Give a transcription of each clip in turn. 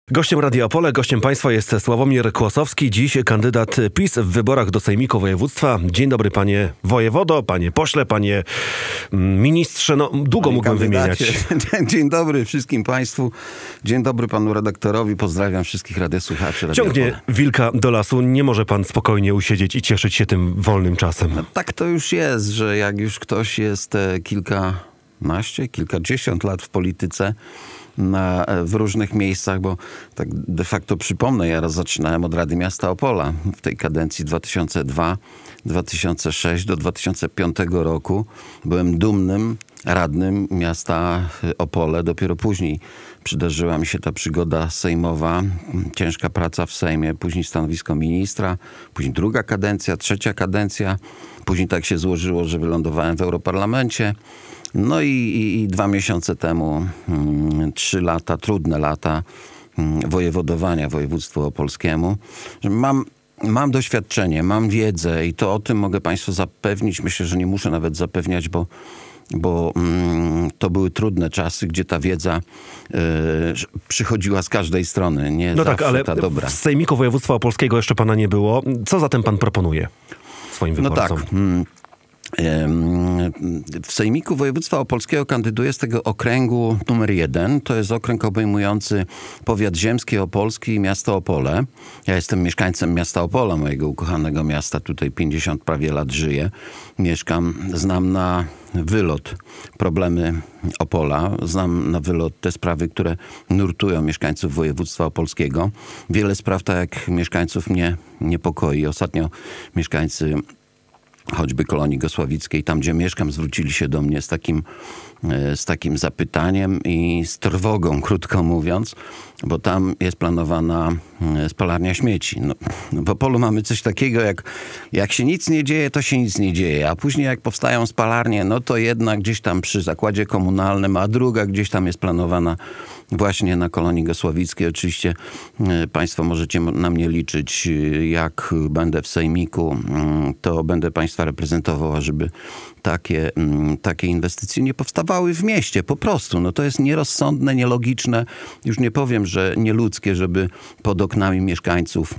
Gościem Radia Opole, gościem państwa jest Sławomir Kłosowski, dziś kandydat PiS w wyborach do Sejmiku Województwa. Dzień dobry panie wojewodo, panie pośle, panie ministrze, no długo mógłbym wymieniać. Dzień dobry wszystkim państwu, dzień dobry panu redaktorowi, pozdrawiam wszystkich radiosłuchaczy. Ciągnie wilka do lasu, nie może pan spokojnie usiedzieć i cieszyć się tym wolnym czasem. No, tak to już jest, że jak już ktoś jest kilkadziesiąt lat w polityce, w różnych miejscach, bo tak de facto przypomnę, ja zaczynałem od Rady Miasta Opola w tej kadencji 2002-2006 do 2005 roku. Byłem dumnym radnym miasta Opole. Dopiero później przydarzyła mi się ta przygoda sejmowa, ciężka praca w Sejmie, później stanowisko ministra, później druga kadencja, trzecia kadencja. Później tak się złożyło, że wylądowałem w Europarlamencie. No i 2 miesiące temu, 3 lata, trudne lata wojewodowania województwu opolskiemu. Mam doświadczenie, mam wiedzę i to o tym mogę państwu zapewnić. Myślę, że nie muszę nawet zapewniać, bo to były trudne czasy, gdzie ta wiedza przychodziła z każdej strony. Nie no zawsze tak, ale ta dobra. W Sejmiku Województwa Opolskiego jeszcze pana nie było. Co zatem pan proponuje swoim wyborcom? No tak. W Sejmiku Województwa Opolskiego kandyduję z tego okręgu numer 1. To jest okręg obejmujący powiat ziemski, opolski i miasto Opole. Ja jestem mieszkańcem miasta Opola, mojego ukochanego miasta. Tutaj 50 prawie lat żyję. Mieszkam, znam na wylot problemy Opola. Znam na wylot te sprawy, które nurtują mieszkańców województwa opolskiego. Wiele spraw, tak jak mieszkańców, mnie niepokoi. Ostatnio mieszkańcy choćby Kolonii Gosławickiej, tam gdzie mieszkam, zwrócili się do mnie z takim zapytaniem i z trwogą, krótko mówiąc, bo tam jest planowana spalarnia śmieci. No, w Opolu mamy coś takiego, jak się nic nie dzieje, to się nic nie dzieje, a później jak powstają spalarnie, no to jedna gdzieś tam przy zakładzie komunalnym, a druga gdzieś tam jest planowana właśnie na Kolonii Gosławickiej. Oczywiście państwo możecie na mnie liczyć, jak będę w Sejmiku, to będę państwa reprezentował, żeby takie inwestycje nie powstawały w mieście. Po prostu. No to jest nierozsądne, nielogiczne. Już nie powiem, że nieludzkie, żeby pod oknami mieszkańców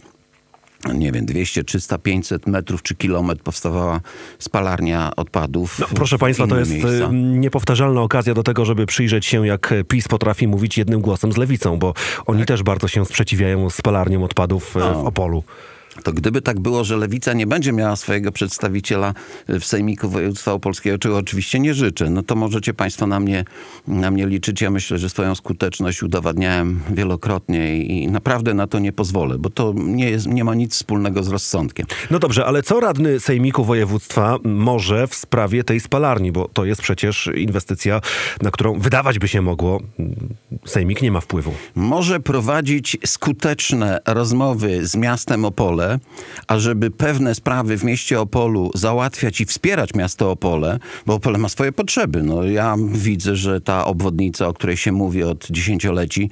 200, 300, 500 metrów czy kilometr powstawała spalarnia odpadów. No, proszę państwa, to jest niepowtarzalna okazja do tego, żeby przyjrzeć się, jak PiS potrafi mówić jednym głosem z Lewicą, bo oni też bardzo się sprzeciwiają spalarniom odpadów w Opolu. To gdyby tak było, że Lewica nie będzie miała swojego przedstawiciela w Sejmiku Województwa Opolskiego, czego oczywiście nie życzę, no to możecie państwo na mnie liczyć. Ja myślę, że swoją skuteczność udowadniałem wielokrotnie i naprawdę na to nie pozwolę, bo to nie ma nic wspólnego z rozsądkiem. No dobrze, ale co radny Sejmiku Województwa może w sprawie tej spalarni? Bo to jest przecież inwestycja, na którą wydawać by się mogło, Sejmik nie ma wpływu. Może prowadzić skuteczne rozmowy z miastem Opole, ażeby pewne sprawy w mieście Opolu załatwiać i wspierać miasto Opole, bo Opole ma swoje potrzeby. No, ja widzę, że ta obwodnica, o której się mówi od dziesięcioleci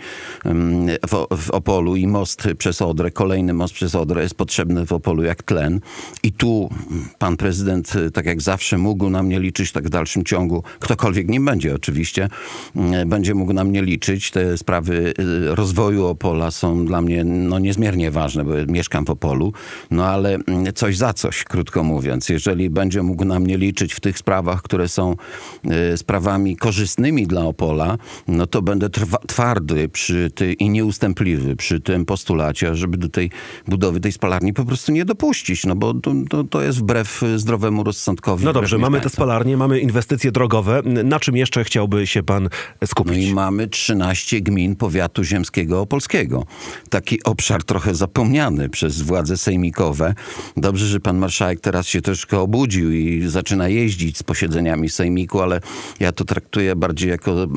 w Opolu i most przez Odrę, kolejny most przez Odrę jest potrzebny w Opolu jak tlen. I tu pan prezydent, tak jak zawsze, mógł na mnie liczyć, tak w dalszym ciągu, ktokolwiek nim będzie oczywiście, będzie mógł na mnie liczyć. Te sprawy rozwoju Opola są dla mnie niezmiernie ważne, bo mieszkam w Opolu. No ale coś za coś, krótko mówiąc. Jeżeli będzie mógł na mnie liczyć w tych sprawach, które są sprawami korzystnymi dla Opola, no to będę twardy i nieustępliwy przy tym postulacie, żeby do tej budowy tej spalarni po prostu nie dopuścić. No bo to jest wbrew zdrowemu rozsądkowi. No dobrze, mamy te spalarnie, mamy inwestycje drogowe. Na czym jeszcze chciałby się pan skupić? No i mamy 13 gmin powiatu ziemskiego opolskiego. Taki obszar trochę zapomniany przez władze sejmikowe. Dobrze, że pan marszałek teraz się troszkę obudził i zaczyna jeździć z posiedzeniami sejmiku, ale ja to traktuję bardziej jako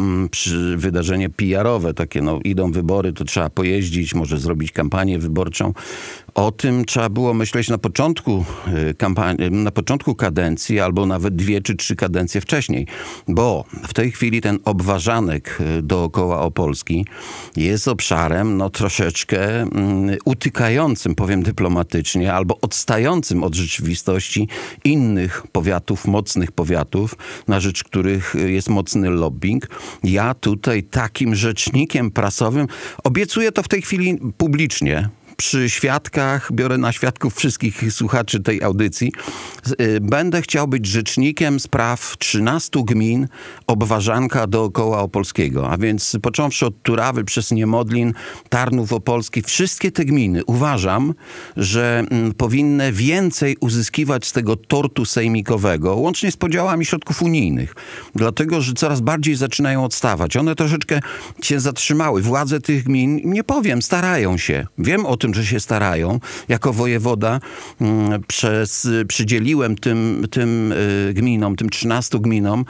wydarzenie PR-owe. Takie idą wybory, to trzeba pojeździć, może zrobić kampanię wyborczą. O tym trzeba było myśleć na początku kampanii, na początku kadencji, albo nawet 2 czy 3 kadencje wcześniej. Bo w tej chwili ten obwarzanek dookoła Opolski jest obszarem troszeczkę utykającym, powiem dyplomatycznie, albo odstającym od rzeczywistości innych powiatów, mocnych powiatów, na rzecz których jest mocny lobbying. Ja tutaj takim rzecznikiem prasowym, obiecuję to w tej chwili publicznie, przy świadkach, biorę na świadków wszystkich słuchaczy tej audycji, będę chciał być rzecznikiem spraw 13 gmin obwarzanka dookoła Opolskiego. A więc począwszy od Turawy przez Niemodlin, Tarnów Opolski, wszystkie te gminy uważam, że powinny więcej uzyskiwać z tego tortu sejmikowego, łącznie z podziałami środków unijnych. Dlatego, że coraz bardziej zaczynają odstawać. One troszeczkę się zatrzymały. Władze tych gmin, nie powiem, starają się. Wiem o tym, że się starają. Jako wojewoda przydzieliłem tym gminom, tym 13 gminom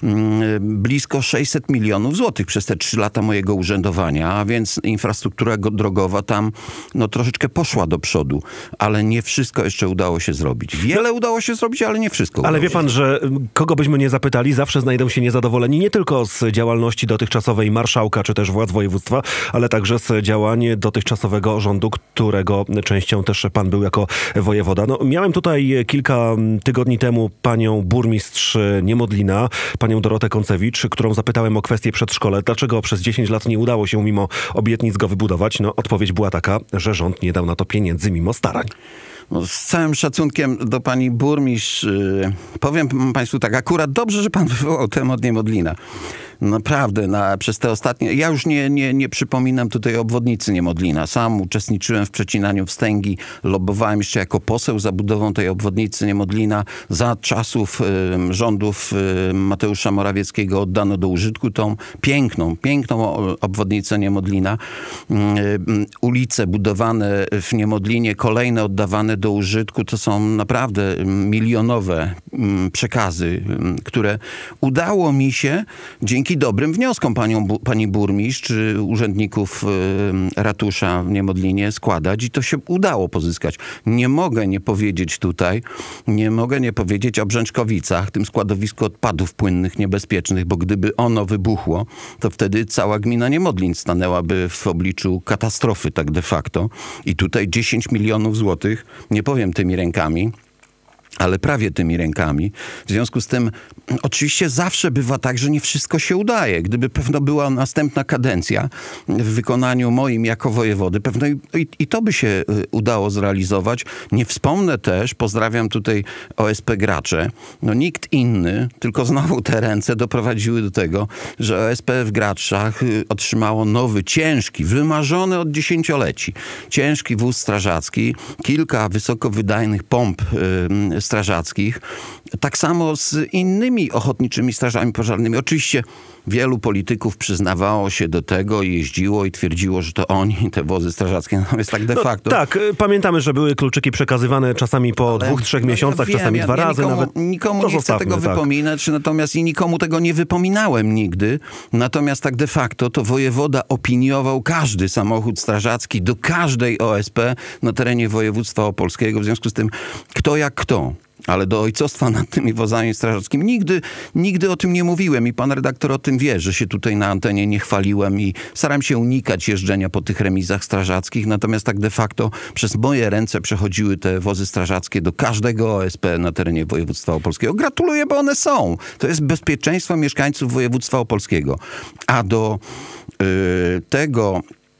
blisko 600 milionów złotych przez te 3 lata mojego urzędowania, a więc infrastruktura drogowa tam troszeczkę poszła do przodu, ale nie wszystko jeszcze udało się zrobić. Wiele udało się zrobić, ale nie wszystko. Ale wie pan, że kogo byśmy nie zapytali, zawsze znajdą się niezadowoleni nie tylko z działalności dotychczasowej marszałka, czy też władz województwa, ale także z działań dotychczasowego rządu, którego częścią też pan był jako wojewoda. Miałem tutaj kilka tygodni temu panią burmistrz Niemodlina, panią Dorotę Koncewicz, którą zapytałem o kwestię przedszkole. Dlaczego przez 10 lat nie udało się mimo obietnic go wybudować? Odpowiedź była taka, że rząd nie dał na to pieniędzy mimo starań. Z całym szacunkiem do pani burmistrz, powiem państwu tak, akurat dobrze, że pan wywołał temat Niemodlina. Naprawdę, przez te ostatnie... Ja już nie przypominam tutaj obwodnicy Niemodlina. Sam uczestniczyłem w przecinaniu wstęgi, lobbowałem jeszcze jako poseł za budową tej obwodnicy Niemodlina. Za czasów rządów Mateusza Morawieckiego oddano do użytku tą piękną obwodnicę Niemodlina. Ulice budowane w Niemodlinie, kolejne oddawane do użytku, to są naprawdę milionowe przekazy, które udało mi się dzięki dobrym wnioskom pani burmistrz, urzędników ratusza w Niemodlinie składać i to się udało pozyskać. Nie mogę nie powiedzieć o Brzęczkowicach, tym składowisku odpadów płynnych niebezpiecznych, bo gdyby ono wybuchło, to wtedy cała gmina Niemodlin stanęłaby w obliczu katastrofy tak de facto. I tutaj 10 milionów złotych, nie powiem tymi rękami, ale prawie tymi rękami. W związku z tym oczywiście zawsze bywa tak, że nie wszystko się udaje. Gdyby pewno była następna kadencja w wykonaniu moim jako wojewody, pewno i to by się udało zrealizować. Nie wspomnę też, pozdrawiam tutaj OSP Gracze, nikt inny, tylko znowu te ręce doprowadziły do tego, że OSP w Graczach otrzymało nowy, ciężki, wymarzony od 10-leci, ciężki wóz strażacki, kilka wysokowydajnych pomp strażackich. Tak samo z innymi ochotniczymi strażami pożarnymi. Oczywiście wielu polityków przyznawało się do tego, jeździło i twierdziło, że to oni, te wozy strażackie, natomiast tak de facto... Tak, pamiętamy, że były kluczyki przekazywane czasami po 2-3 miesiącach, czasami 2 razy nawet. Nikomu nie chcę tego wypominać, natomiast i nikomu tego nie wypominałem nigdy. Natomiast tak de facto to wojewoda opiniował każdy samochód strażacki do każdej OSP na terenie województwa opolskiego. W związku z tym kto jak kto. Ale do ojcostwa nad tymi wozami strażackimi nigdy o tym nie mówiłem i pan redaktor o tym wie, że się tutaj na antenie nie chwaliłem i staram się unikać jeżdżenia po tych remizach strażackich, natomiast tak de facto przez moje ręce przechodziły te wozy strażackie do każdego OSP na terenie województwa opolskiego. Gratuluję, bo one są. To jest bezpieczeństwo mieszkańców województwa opolskiego. A do tego...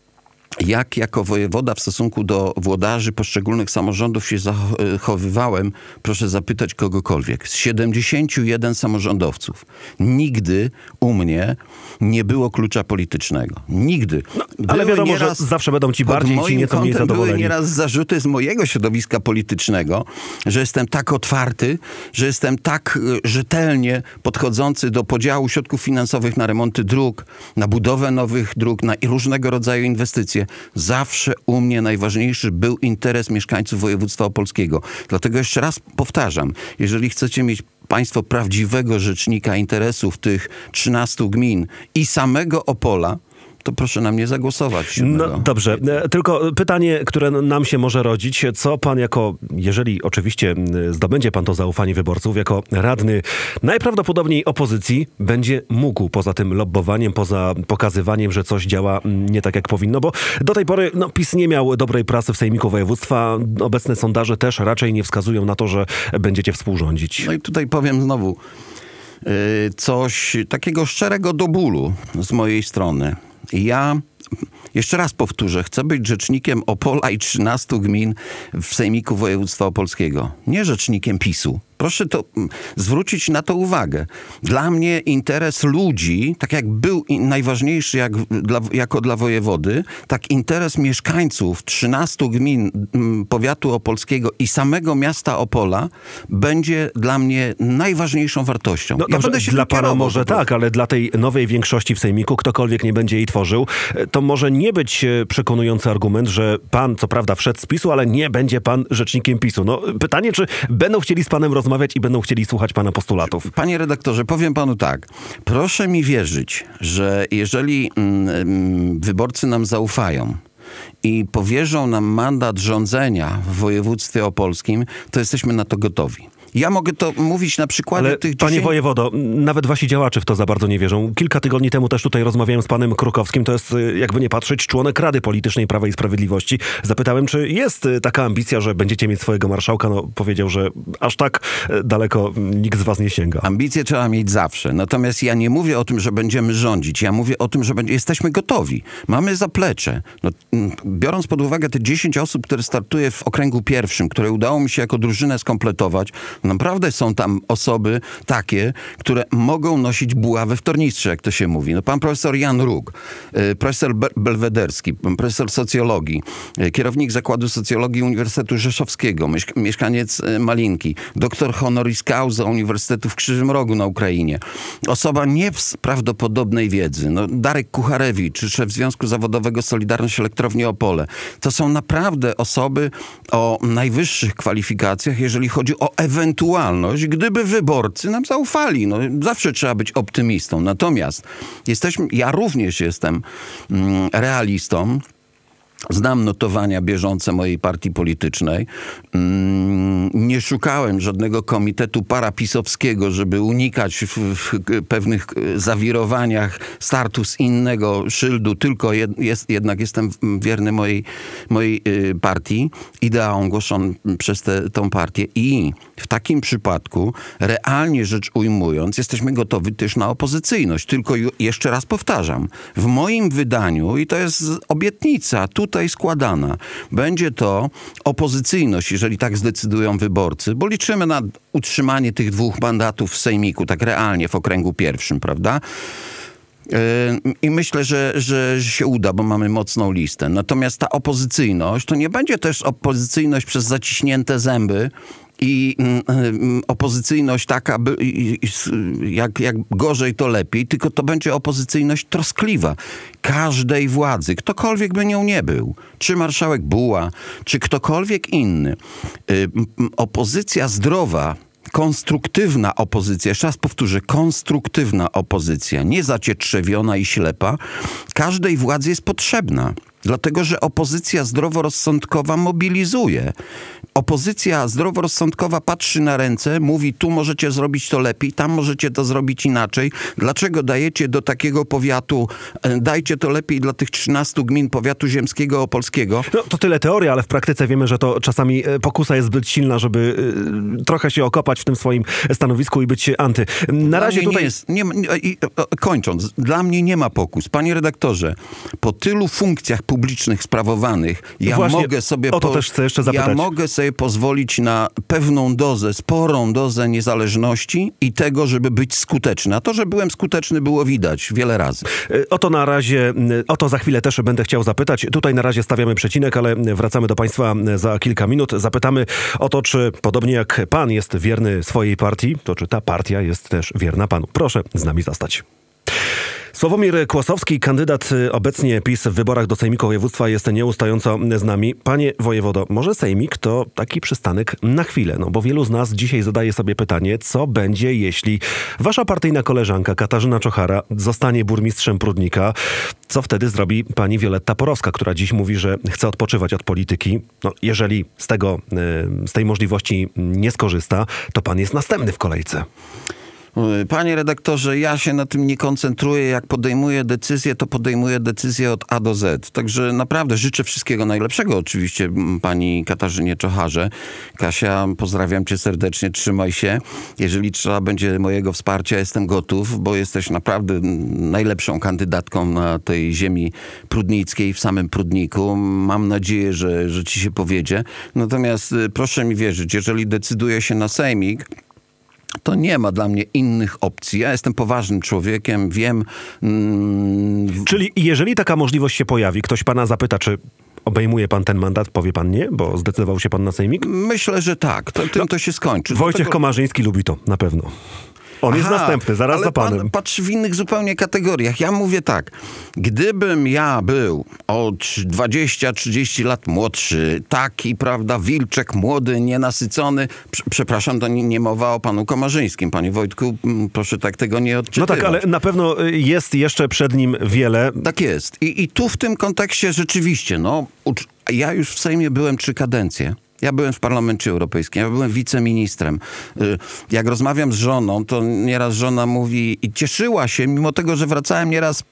Jak jako wojewoda w stosunku do włodarzy poszczególnych samorządów się zachowywałem, proszę zapytać kogokolwiek. Z 71 samorządowców nigdy u mnie nie było klucza politycznego. Nigdy. Ale wiadomo, że zawsze będą ci bardziej, ci nieco mniej zadowoleni. Były nieraz zarzuty z mojego środowiska politycznego, że jestem tak otwarty, że jestem tak rzetelnie podchodzący do podziału środków finansowych na remonty dróg, na budowę nowych dróg, na różnego rodzaju inwestycje. Zawsze u mnie najważniejszy był interes mieszkańców województwa opolskiego. Dlatego jeszcze raz powtarzam, jeżeli chcecie mieć państwo prawdziwego rzecznika interesów tych 13 gmin i samego Opola, to proszę na mnie zagłosować. No dobrze, tylko pytanie, które nam się może rodzić, co pan jeżeli oczywiście zdobędzie pan to zaufanie wyborców, jako radny najprawdopodobniej opozycji, będzie mógł poza tym lobbowaniem, poza pokazywaniem, że coś działa nie tak jak powinno, bo do tej pory PiS nie miał dobrej prasy w Sejmiku Województwa. Obecne sondaże też raczej nie wskazują na to, że będziecie współrządzić. No i tutaj powiem znowu coś takiego szczerego do bólu z mojej strony. Ja jeszcze raz powtórzę, chcę być rzecznikiem Opola i 13 gmin w Sejmiku Województwa Opolskiego. Nie rzecznikiem PiS-u. Proszę zwrócić na to uwagę. Dla mnie interes ludzi, tak jak był najważniejszy jako dla wojewody, tak interes mieszkańców 13 gmin powiatu opolskiego i samego miasta Opola będzie dla mnie najważniejszą wartością. No dobrze, dla pana może tak, ale dla tej nowej większości w Sejmiku, ktokolwiek nie będzie jej tworzył, to może nie być przekonujący argument, że pan co prawda wszedł z PiS-u, ale nie będzie pan rzecznikiem PiS-u. No pytanie, czy będą chcieli z panem rozmawiać i będą chcieli słuchać pana postulatów. Panie redaktorze, powiem panu tak. Proszę mi wierzyć, że jeżeli wyborcy nam zaufają i powierzą nam mandat rządzenia w województwie opolskim, to jesteśmy na to gotowi. Ja mogę to mówić na przykładzie tych 10... Panie wojewodo, nawet wasi działacze w to za bardzo nie wierzą. Kilka tygodni temu też tutaj rozmawiałem z panem Krukowskim, to jest, jakby nie patrzeć, członek Rady Politycznej Prawa i Sprawiedliwości. Zapytałem, czy jest taka ambicja, że będziecie mieć swojego marszałka. No, powiedział, że aż tak daleko nikt z was nie sięga. Ambicje trzeba mieć zawsze. Natomiast ja nie mówię o tym, że będziemy rządzić. Ja mówię o tym, że jesteśmy gotowi. Mamy zaplecze. No, biorąc pod uwagę te 10 osób, które startuje w okręgu pierwszym, które udało mi się jako drużynę skompletować, naprawdę są tam osoby takie, które mogą nosić buławę w tornistrze, jak to się mówi. No, pan profesor Jan Róg, profesor Belwederski, profesor socjologii, kierownik Zakładu Socjologii Uniwersytetu Rzeszowskiego, mieszkaniec Malinki, doktor honoris causa Uniwersytetu w Krzyżym Rogu na Ukrainie. Osoba nieprawdopodobnej wiedzy. No, Darek Kucharewicz, szef Związku Zawodowego Solidarność Elektrowni Opole. To są naprawdę osoby o najwyższych kwalifikacjach, jeżeli chodzi o ewentualność, gdyby wyborcy nam zaufali. No, zawsze trzeba być optymistą. Natomiast ja również jestem realistą. Znam notowania bieżące mojej partii politycznej. Nie szukałem żadnego komitetu parapisowskiego, żeby unikać w pewnych zawirowaniach startu z innego szyldu, tylko jednak jestem wierny mojej partii, ideałom głoszonym przez tą partię. I w takim przypadku, realnie rzecz ujmując, jesteśmy gotowi też na opozycyjność. Tylko jeszcze raz powtarzam, w moim wydaniu, i to jest obietnica tutaj składana, będzie to opozycyjność, jeżeli tak zdecydują wyborcy, bo liczymy na utrzymanie tych 2 mandatów w Sejmiku, tak realnie w okręgu pierwszym, prawda? I myślę, że się uda, bo mamy mocną listę. Natomiast ta opozycyjność to nie będzie też opozycyjność przez zaciśnięte zęby i opozycyjność taka, jak gorzej, to lepiej, tylko to będzie opozycyjność troskliwa każdej władzy, ktokolwiek by nią nie był. Czy marszałek Buła, czy ktokolwiek inny. Opozycja zdrowa, konstruktywna opozycja, jeszcze raz powtórzę, konstruktywna opozycja, nie zacietrzewiona i ślepa, każdej władzy jest potrzebna. Dlatego, że opozycja zdroworozsądkowa mobilizuje. Opozycja zdroworozsądkowa patrzy na ręce, mówi, tu możecie zrobić to lepiej, tam możecie to zrobić inaczej. Dlaczego dajecie do takiego powiatu, dajcie to lepiej dla tych 13 gmin powiatu ziemskiego, opolskiego? No to tyle teoria, ale w praktyce wiemy, że to czasami pokusa jest zbyt silna, żeby trochę się okopać w tym swoim stanowisku i być anty. Na razie tutaj... Kończąc, dla mnie nie ma pokus. Panie redaktorze, po tylu funkcjach publicznych sprawowanych, mogę sobie pozwolić na pewną dozę, sporą dozę niezależności i tego, żeby być skuteczny. A to, że byłem skuteczny, było widać wiele razy. O to za chwilę też będę chciał zapytać. Tutaj na razie stawiamy przecinek, ale wracamy do państwa za kilka minut. Zapytamy o to, czy podobnie jak pan jest wierny swojej partii, to czy ta partia jest też wierna panu. Proszę z nami zostać. Sławomir Kłosowski, kandydat obecnie PiS w wyborach do Sejmiku Województwa, jest nieustająco z nami. Panie wojewodo, może Sejmik to taki przystanek na chwilę, no bo wielu z nas dzisiaj zadaje sobie pytanie, co będzie, jeśli wasza partyjna koleżanka Katarzyna Czochara zostanie burmistrzem Prudnika. Co wtedy zrobi pani Wioletta Porowska, która dziś mówi, że chce odpoczywać od polityki? No, jeżeli z tej możliwości nie skorzysta, to pan jest następny w kolejce. Panie redaktorze, ja się na tym nie koncentruję. Jak podejmuję decyzję, to podejmuję decyzję od A do Z. Także naprawdę życzę wszystkiego najlepszego oczywiście pani Katarzynie Czocharze. Kasia, pozdrawiam cię serdecznie, trzymaj się. Jeżeli trzeba będzie mojego wsparcia, jestem gotów, bo jesteś naprawdę najlepszą kandydatką na tej ziemi prudnickiej, w samym Prudniku. Mam nadzieję, że ci się powiedzie. Natomiast proszę mi wierzyć, jeżeli decyduję się na sejmik, to nie ma dla mnie innych opcji. Ja jestem poważnym człowiekiem, wiem... Czyli jeżeli taka możliwość się pojawi, ktoś pana zapyta, czy obejmuje pan ten mandat, powie pan nie, bo zdecydował się pan na sejmik? Myślę, że tak. Tym to się skończy. Wojciech Komarzyński lubi to, na pewno. On jest następny, zaraz za panem. Pan patrzy w innych zupełnie kategoriach. Ja mówię tak, gdybym ja był o 20-30 lat młodszy, taki, prawda, wilczek, młody, nienasycony, przepraszam, to nie mowa o panu Komarzyńskim. Panie Wojtku, proszę tak tego nie odczytywać. No tak, ale na pewno jest jeszcze przed nim wiele. Tak jest. I tu w tym kontekście rzeczywiście, no, ja już w Sejmie byłem 3 kadencje. Ja byłem w Parlamencie Europejskim, ja byłem wiceministrem. Jak rozmawiam z żoną, to nieraz żona mówi i cieszyła się, mimo tego, że wracałem nieraz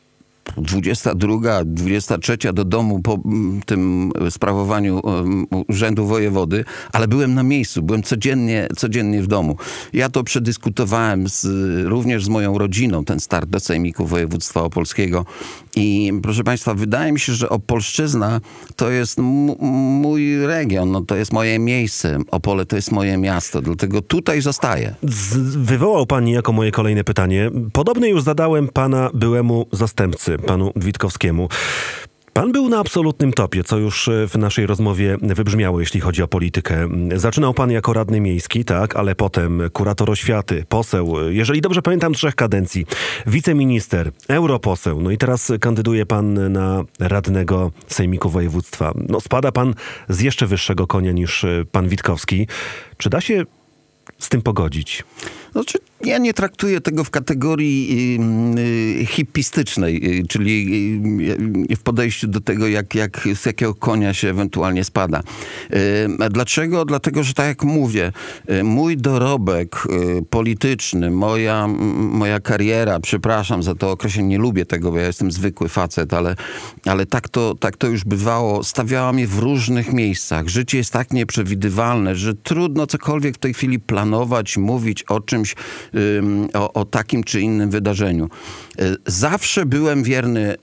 22, 23 do domu po tym sprawowaniu urzędu wojewody, ale byłem na miejscu, byłem codziennie w domu. Ja to przedyskutowałem również z moją rodziną, ten start do Sejmiku Województwa Opolskiego. I proszę państwa, wydaje mi się, że Opolszczyzna to jest mój region, no to jest moje miejsce. Opole to jest moje miasto, dlatego tutaj zostaję. Wywołał pan niejako moje kolejne pytanie. Podobne już zadałem pana byłemu zastępcy, panu Witkowskiemu. Pan był na absolutnym topie, co już w naszej rozmowie wybrzmiało, jeśli chodzi o politykę. Zaczynał pan jako radny miejski, tak, ale potem kurator oświaty, poseł, jeżeli dobrze pamiętam, 3 kadencji, wiceminister, europoseł, no i teraz kandyduje pan na radnego Sejmiku Województwa. No spada pan z jeszcze wyższego konia niż pan Witkowski. Czy da się z tym pogodzić? Znaczy, ja nie traktuję tego w kategorii hipistycznej, czyli w podejściu do tego, z jakiego konia się ewentualnie spada. Dlaczego? Dlatego, że tak jak mówię, mój dorobek polityczny, moja kariera, przepraszam za to określenie, nie lubię tego, bo ja jestem zwykły facet, ale tak to już bywało, stawiała mnie w różnych miejscach. Życie jest tak nieprzewidywalne, że trudno cokolwiek w tej chwili planować, mówić o czymś, o takim czy innym wydarzeniu. Zawsze byłem wierny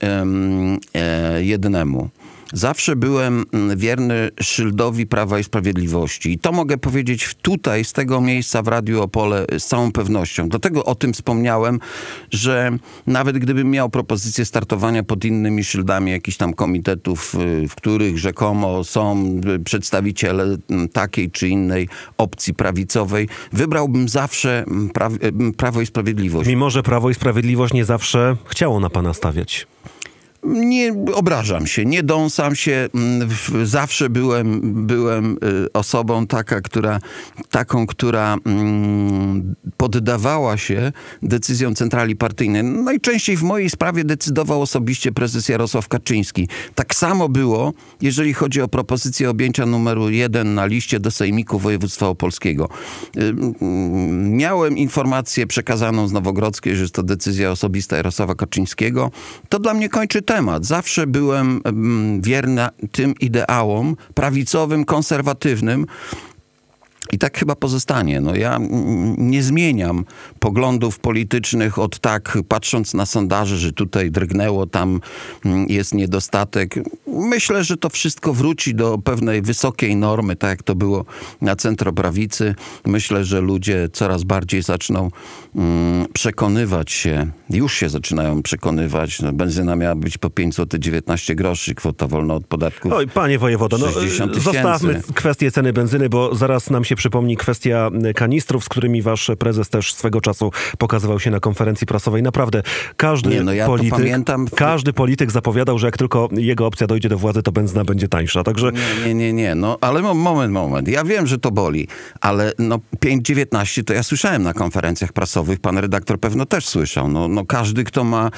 jednemu. Zawsze byłem wierny szyldowi Prawa i Sprawiedliwości. I to mogę powiedzieć tutaj, z tego miejsca w Radiu Opole z całą pewnością. Dlatego o tym wspomniałem, że nawet gdybym miał propozycję startowania pod innymi szyldami jakichś tam komitetów, w których rzekomo są przedstawiciele takiej czy innej opcji prawicowej, wybrałbym zawsze Prawo i Sprawiedliwość. Mimo że Prawo i Sprawiedliwość nie zawsze chciało na pana stawiać. Nie obrażam się, nie dąsam się. Zawsze byłem osobą taką, która poddawała się decyzjom centrali partyjnej. Najczęściej w mojej sprawie decydował osobiście prezes Jarosław Kaczyński. Tak samo było, jeżeli chodzi o propozycję objęcia numeru 1 na liście do Sejmiku Województwa Opolskiego. Miałem informację przekazaną z Nowogrodzkiej, że jest to decyzja osobista Jarosława Kaczyńskiego. To dla mnie kończy temat. Zawsze byłem wierny tym ideałom prawicowym, konserwatywnym. I tak chyba pozostanie. No ja nie zmieniam poglądów politycznych od tak, patrząc na sondaże, że tutaj drgnęło, tam jest niedostatek. Myślę, że to wszystko wróci do pewnej wysokiej normy, tak jak to było na centroprawicy. Myślę, że ludzie coraz bardziej zaczną przekonywać się, już się zaczynają przekonywać. No, benzyna miała być po 5 zł 19 groszy, kwota wolna od podatków. Oj, panie wojewodo, no, zostawmy kwestię ceny benzyny, bo zaraz nam się przypomni kwestia kanistrów, z którymi wasz prezes też swego czasu pokazywał się na konferencji prasowej. Naprawdę każdy polityk zapowiadał, że jak tylko jego opcja dojdzie do władzy, to benzyna będzie tańsza. Także... Nie. No, ale moment. Ja wiem, że to boli, ale 5,19 to ja słyszałem na konferencjach prasowych. Pan redaktor pewno też słyszał. No każdy, kto ma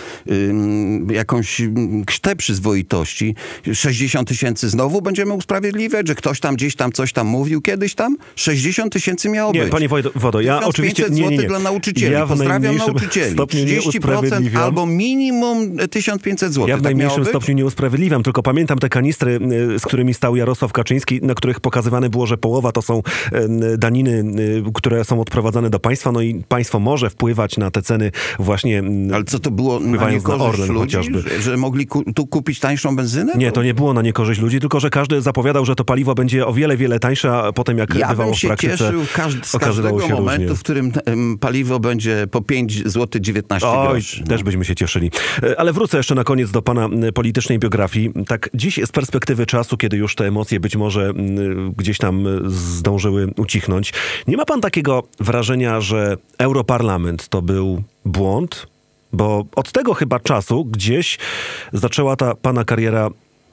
jakąś krztę przyzwoitości, 60 tysięcy znowu będziemy usprawiedliwiać, że ktoś tam gdzieś tam coś tam mówił kiedyś tam? 60 tysięcy miało być. Nie, panie Wodo, ja oczywiście... 1500 zł dla nauczycieli. Ja pozdrawiam nauczycieli. 30% albo minimum 1500 zł. Ja w najmniejszym stopniu nie usprawiedliwiam, tylko pamiętam te kanistry, z którymi stał Jarosław Kaczyński, na których pokazywane było, że połowa to są daniny, które są odprowadzane do państwa, no i państwo może wpływać na te ceny właśnie... Ale co to było na niekorzyść ludzi? Chociażby. Że mogli tu kupić tańszą benzynę? Nie, to nie było na niekorzyść ludzi, tylko że każdy zapowiadał, że to paliwo będzie o wiele, wiele tańsze, a potem jak bywało w praktyce, cieszył z każdego momentu, różnie. W którym paliwo będzie po 5 zł 19 groszy. Też byśmy się cieszyli. Ale wrócę jeszcze na koniec do pana politycznej biografii. Tak dziś z perspektywy czasu, kiedy już te emocje być może gdzieś tam zdążyły ucichnąć, nie ma pan takiego wrażenia, że Europarlament to był błąd? Bo od tego chyba czasu gdzieś zaczęła ta pana kariera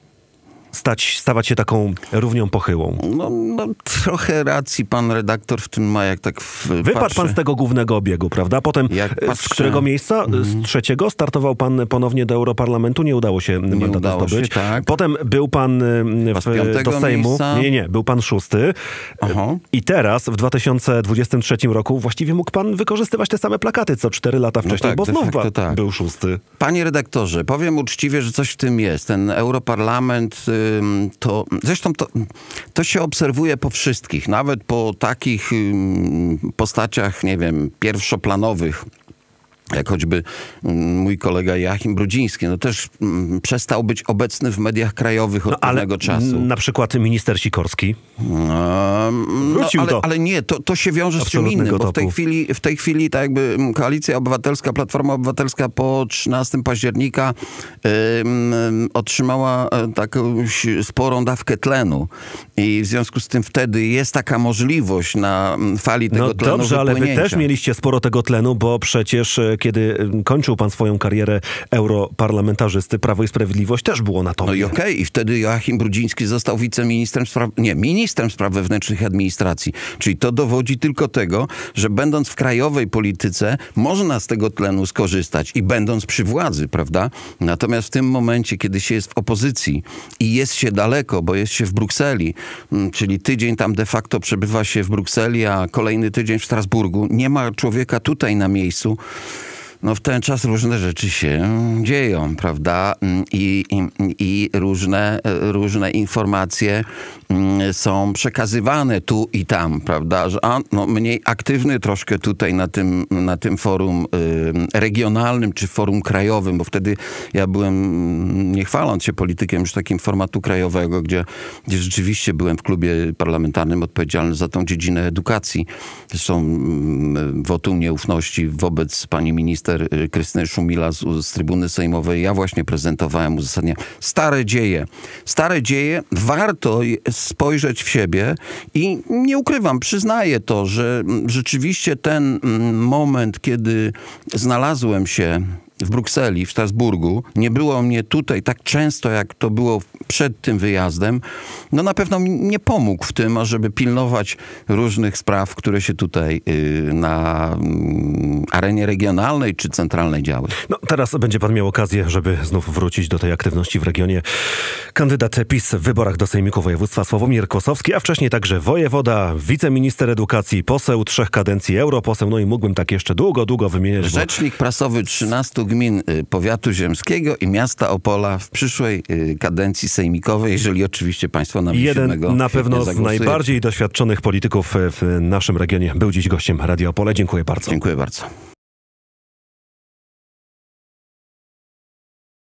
stawać się taką równią pochyłą. No trochę racji pan redaktor w tym ma, jak tak Wypadł pan z tego głównego obiegu, prawda? Potem z którego miejsca? Z trzeciego startował pan ponownie do Europarlamentu. Nie udało się mandatu zdobyć. Tak. Potem był pan do Sejmu. Nie, był pan 6. Aha. I teraz w 2023 roku właściwie mógł pan wykorzystywać te same plakaty, co 4 lata wcześniej, bo znów był 6. Panie redaktorze, powiem uczciwie, że coś w tym jest. Ten Europarlament zresztą to się obserwuje po wszystkich, nawet po takich postaciach, nie wiem, pierwszoplanowych, jak choćby mój kolega Joachim Brudziński, też przestał być obecny w mediach krajowych od pewnego czasu. Na przykład minister Sikorski. Ale nie, to się wiąże z czym innym, bo w tej chwili tak jakby Koalicja Obywatelska, Platforma Obywatelska po 13 października otrzymała taką sporą dawkę tlenu i w związku z tym wtedy jest taka możliwość na fali tego tlenu dobrze, ale wy też mieliście sporo tego tlenu, bo przecież kiedy kończył pan swoją karierę europarlamentarzysty, Prawo i Sprawiedliwość też było na to. No i okej, i wtedy Joachim Brudziński został ministrem spraw wewnętrznych i administracji. Czyli to dowodzi tylko tego, że będąc w krajowej polityce można z tego tlenu skorzystać i będąc przy władzy, prawda? Natomiast w tym momencie, kiedy się jest w opozycji i jest się daleko, bo jest się w Brukseli, czyli tydzień tam de facto przebywa się w Brukseli, a kolejny tydzień w Strasburgu, nie ma człowieka tutaj na miejscu, w ten czas różne rzeczy się dzieją, prawda? I różne informacje są przekazywane tu i tam, prawda? Że mniej aktywny troszkę tutaj na tym forum regionalnym czy forum krajowym, bo wtedy ja byłem, nie chwaląc się politykiem, już takim formatu krajowego, gdzie rzeczywiście byłem w klubie parlamentarnym odpowiedzialny za tą dziedzinę edukacji. Zresztą wotum nieufności wobec pani minister Krystyny Szumila z trybuny sejmowej. Ja właśnie prezentowałem uzasadnienie. Stare dzieje. Warto spojrzeć w siebie i nie ukrywam, przyznaję to, że rzeczywiście ten moment, kiedy znalazłem się w Brukseli, w Strasburgu, nie było mnie tutaj tak często, jak to było przed tym wyjazdem, na pewno mi nie pomógł w tym, ażeby pilnować różnych spraw, które się tutaj na arenie regionalnej czy centralnej działy. Teraz będzie pan miał okazję, żeby znów wrócić do tej aktywności w regionie. Kandydat PiS w wyborach do Sejmiku Województwa Sławomir Kosowski, a wcześniej także wojewoda, wiceminister edukacji, poseł 3 kadencji, europoseł, i mógłbym tak jeszcze długo wymieniać. Rzecznik prasowy 13 gmin powiatu ziemskiego i miasta Opola w przyszłej kadencji sejmikowej, jeżeli oczywiście państwo nam jeden na pewno z najbardziej doświadczonych polityków w naszym regionie był dziś gościem Radia Opole. Dziękuję bardzo. Dziękuję bardzo.